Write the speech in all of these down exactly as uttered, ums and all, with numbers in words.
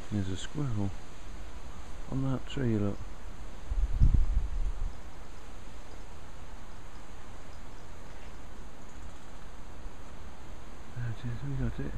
There's a squirrel on that tree, look. There it is, we got it.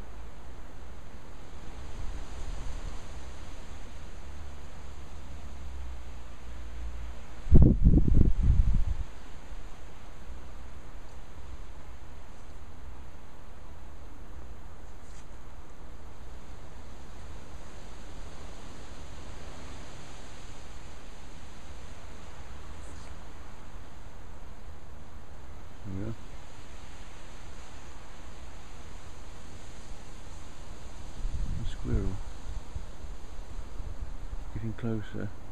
There we go. A squirrel. Getting closer.